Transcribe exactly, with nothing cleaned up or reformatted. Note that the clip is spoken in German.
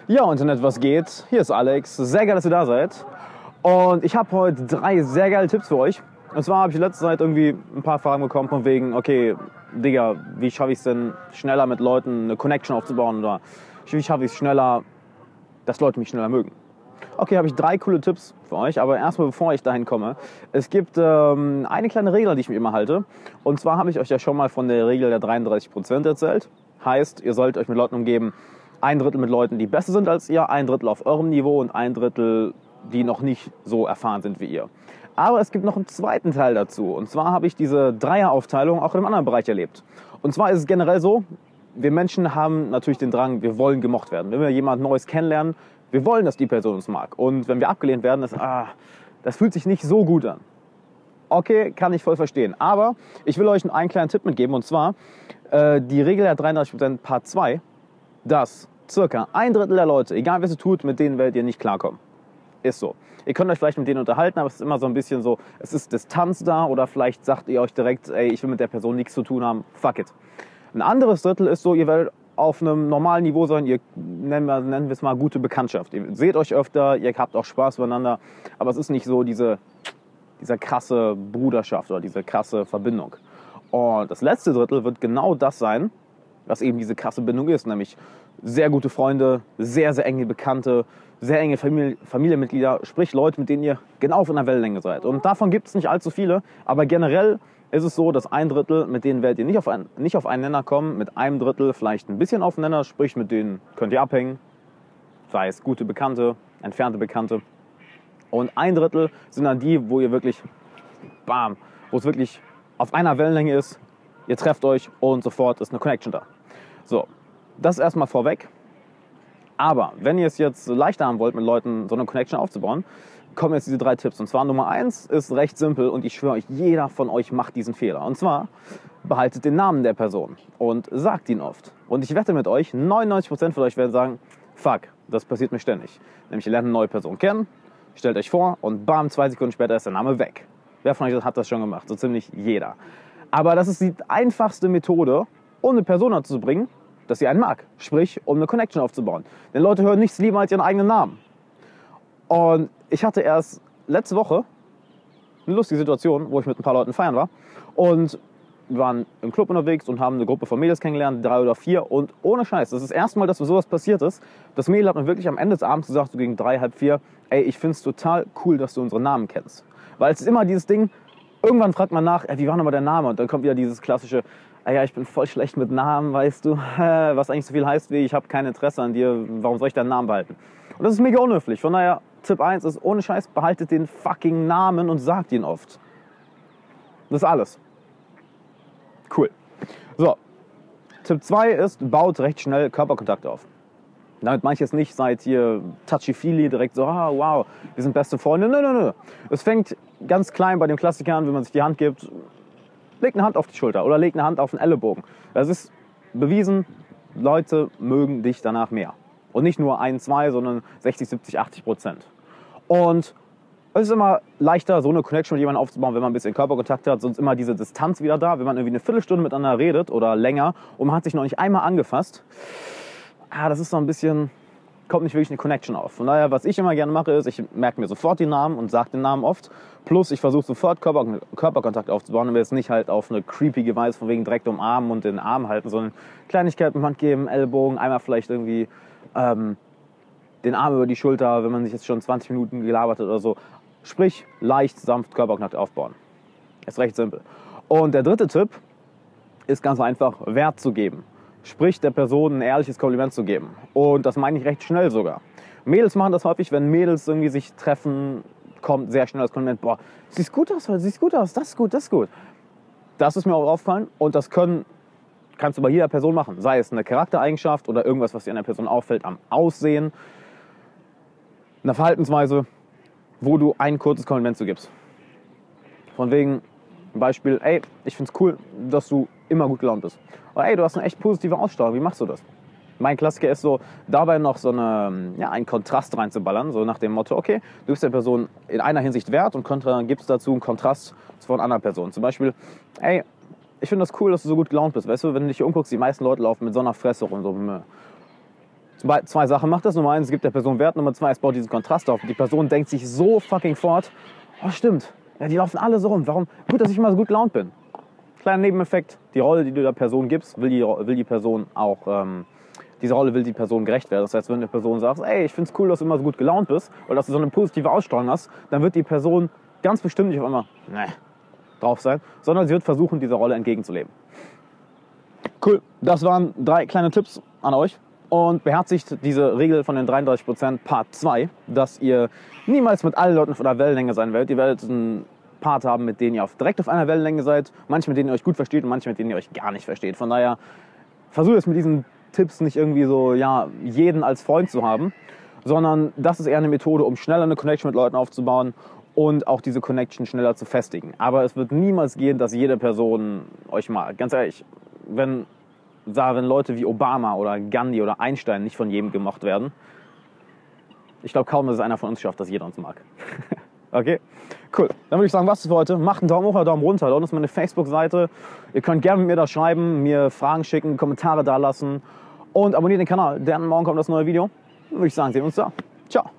Ja, Internet, was geht? Hier ist Alex. Sehr geil, dass ihr da seid. Und ich habe heute drei sehr geile Tipps für euch. Und zwar habe ich in letzter Zeit irgendwie ein paar Fragen bekommen von wegen, okay, Digga, wie schaffe ich es denn schneller mit Leuten eine Connection aufzubauen? Oder wie schaffe ich es schneller, dass Leute mich schneller mögen? Okay, habe ich drei coole Tipps für euch, aber erstmal bevor ich dahin komme, es gibt ähm, eine kleine Regel, die ich mir immer halte. Und zwar habe ich euch ja schon mal von der Regel der dreiunddreißig Prozent erzählt. Heißt, ihr sollt euch mit Leuten umgeben, ein Drittel mit Leuten, die besser sind als ihr, ein Drittel auf eurem Niveau und ein Drittel, die noch nicht so erfahren sind wie ihr. Aber es gibt noch einen zweiten Teil dazu. Und zwar habe ich diese Dreieraufteilung auch in einem anderen Bereich erlebt. Und zwar ist es generell so, wir Menschen haben natürlich den Drang, wir wollen gemocht werden. Wenn wir jemand Neues kennenlernen, wir wollen, dass die Person uns mag. Und wenn wir abgelehnt werden, das, ah, das fühlt sich nicht so gut an. Okay, kann ich voll verstehen. Aber ich will euch einen kleinen Tipp mitgeben. Und zwar äh, die Regel der dreiunddreißig Prozent Part zwei, dass circa ein Drittel der Leute, egal was ihr tut, mit denen werdet ihr nicht klarkommen. Ist so. Ihr könnt euch vielleicht mit denen unterhalten, aber es ist immer so ein bisschen so, es ist Distanz da oder vielleicht sagt ihr euch direkt, ey, ich will mit der Person nichts zu tun haben, fuck it. Ein anderes Drittel ist so, ihr werdet auf einem normalen Niveau sein, ihr nennen wir, nennen wir es mal gute Bekanntschaft. Ihr seht euch öfter, ihr habt auch Spaß miteinander, aber es ist nicht so diese, diese krasse Bruderschaft oder diese krasse Verbindung. Und das letzte Drittel wird genau das sein, was eben diese krasse Bindung ist, nämlich sehr gute Freunde, sehr, sehr enge Bekannte, sehr enge Familie, Familienmitglieder, sprich Leute, mit denen ihr genau auf einer Wellenlänge seid. Und davon gibt es nicht allzu viele, aber generell ist es so, dass ein Drittel, mit denen werdet ihr nicht auf, ein, nicht auf einen Nenner kommen, mit einem Drittel vielleicht ein bisschen auf einen Nenner, sprich mit denen könnt ihr abhängen, sei es gute Bekannte, entfernte Bekannte. Und ein Drittel sind dann die, wo ihr wirklich, bam, wo es wirklich auf einer Wellenlänge ist, ihr trefft euch und sofort ist eine Connection da. So, das erstmal vorweg. Aber wenn ihr es jetzt leichter haben wollt, mit Leuten so eine Connection aufzubauen, kommen jetzt diese drei Tipps. Und zwar Nummer eins ist recht simpel und ich schwöre euch, jeder von euch macht diesen Fehler. Und zwar behaltet den Namen der Person und sagt ihn oft. Und ich wette mit euch, neunundneunzig Prozent von euch werden sagen, fuck, das passiert mir ständig. Nämlich ihr lernt eine neue Person kennen, stellt euch vor und bam, zwei Sekunden später ist der Name weg. Wer von euch hat das schon gemacht? So ziemlich jeder. Aber das ist die einfachste Methode, um eine Person dazu zu bringen, dass sie einen mag. Sprich, um eine Connection aufzubauen. Denn Leute hören nichts lieber als ihren eigenen Namen. Und ich hatte erst letzte Woche eine lustige Situation, wo ich mit ein paar Leuten feiern war. Und wir waren im Club unterwegs und haben eine Gruppe von Mädels kennengelernt, drei oder vier. Und ohne Scheiß, das ist das erste Mal, dass mir sowas passiert ist. Das Mädel hat mir wirklich am Ende des Abends gesagt, so gegen drei, halb vier, ey, ich find's total cool, dass du unsere Namen kennst. Weil es ist immer dieses Ding, irgendwann fragt man nach, ey, wie war nochmal der Name? Und dann kommt wieder dieses klassische, ey, ja, ich bin voll schlecht mit Namen, weißt du, was eigentlich so viel heißt wie, ich habe kein Interesse an dir, warum soll ich deinen Namen behalten? Und das ist mega unhöflich. Von daher, Tipp eins ist, ohne Scheiß, behaltet den fucking Namen und sagt ihn oft. Das ist alles. Cool. So, Tipp zwei ist, baut recht schnell Körperkontakt auf. Damit meine ich jetzt nicht, seid ihr touchy-feely, direkt so, ah, wow, wir sind beste Freunde. Nö, nö, nö. Es fängt ganz klein bei den Klassikern, wenn man sich die Hand gibt. Legt eine Hand auf die Schulter oder legt eine Hand auf den Ellenbogen. Das ist bewiesen, Leute mögen dich danach mehr. Und nicht nur ein, zwei, sondern sechzig, siebzig, achtzig Prozent. Und es ist immer leichter, so eine Connection mit jemandem aufzubauen, wenn man ein bisschen Körperkontakt hat, sonst immer diese Distanz wieder da, wenn man irgendwie eine Viertelstunde miteinander redet oder länger und man hat sich noch nicht einmal angefasst. Ah, das ist so ein bisschen, kommt nicht wirklich eine Connection auf. Von daher, was ich immer gerne mache, ist, ich merke mir sofort den Namen und sage den Namen oft. Plus, ich versuche sofort Körper, Körperkontakt aufzubauen, aber jetzt nicht halt auf eine creepy Weise, von wegen direkt umarmen und den Arm halten, sondern Kleinigkeiten mit Hand geben, Ellbogen, einmal vielleicht irgendwie ähm, den Arm über die Schulter, wenn man sich jetzt schon zwanzig Minuten gelabert hat oder so. Sprich, leicht, sanft Körperkontakt aufbauen. Ist recht simpel. Und der dritte Tipp ist ganz einfach, Wert zu geben. Sprich, der Person ein ehrliches Kompliment zu geben. Und das meine ich recht schnell sogar. Mädels machen das häufig, wenn Mädels irgendwie sich treffen, kommt sehr schnell das Kompliment, boah, siehst gut aus, siehst gut aus, das ist gut, das ist gut. Das ist mir auch aufgefallen und das können, kannst du bei jeder Person machen. Sei es eine Charaktereigenschaft oder irgendwas, was dir an der Person auffällt, am Aussehen, eine Verhaltensweise, wo du ein kurzes Kompliment zu gibst. Von wegen, Beispiel, ey, ich find's cool, dass du immer gut gelaunt bist. Oder ey, du hast eine echt positive Ausstrahlung, wie machst du das? Mein Klassiker ist so, dabei noch so eine, ja, einen Kontrast reinzuballern, so nach dem Motto, okay, du bist der Person in einer Hinsicht wert und kontra, gibst dazu einen Kontrast von einer anderen Person. Zum Beispiel, ey, ich finde das cool, dass du so gut gelaunt bist. Weißt du, wenn du dich hier umguckst, die meisten Leute laufen mit so einer Fresse rum, so, Zwei, zwei Sachen macht das. Nummer eins, es gibt der Person Wert. Nummer zwei, es baut diesen Kontrast auf. Die Person denkt sich so fucking fort, oh stimmt, ja, die laufen alle so rum. Warum? Gut, dass ich immer so gut gelaunt bin. Kleiner Nebeneffekt, die Rolle, die du der Person gibst, will die, will die Person auch, ähm, diese Rolle will die Person gerecht werden. Das heißt, wenn eine Person sagt, ey, ich find's cool, dass du immer so gut gelaunt bist oder dass du so eine positive Ausstrahlung hast, dann wird die Person ganz bestimmt nicht auf einmal, ne, drauf sein, sondern sie wird versuchen, dieser Rolle entgegenzuleben. Cool, das waren drei kleine Tipps an euch. Und beherzigt diese Regel von den dreiunddreißig Prozent Part zwei, dass ihr niemals mit allen Leuten auf einer Wellenlänge sein werdet. Ihr werdet einen Part haben, mit denen ihr auf, direkt auf einer Wellenlänge seid, manche, mit denen ihr euch gut versteht und manche, mit denen ihr euch gar nicht versteht. Von daher versucht es mit diesen Tipps nicht irgendwie so, ja, jeden als Freund zu haben, sondern das ist eher eine Methode, um schneller eine Connection mit Leuten aufzubauen und auch diese Connection schneller zu festigen. Aber es wird niemals gehen, dass jede Person euch mag. Ganz ehrlich, wenn wenn Leute wie Obama oder Gandhi oder Einstein nicht von jedem gemocht werden, ich glaube kaum, dass es einer von uns schafft, dass jeder uns mag. Okay? Cool. Dann würde ich sagen, was ist für heute? Macht einen Daumen hoch oder Daumen runter. Da unten ist meine Facebook-Seite. Ihr könnt gerne mit mir da schreiben, mir Fragen schicken, Kommentare da lassen und abonniert den Kanal, denn morgen kommt das neue Video. Dann würde ich sagen, sehen wir uns da. Ciao.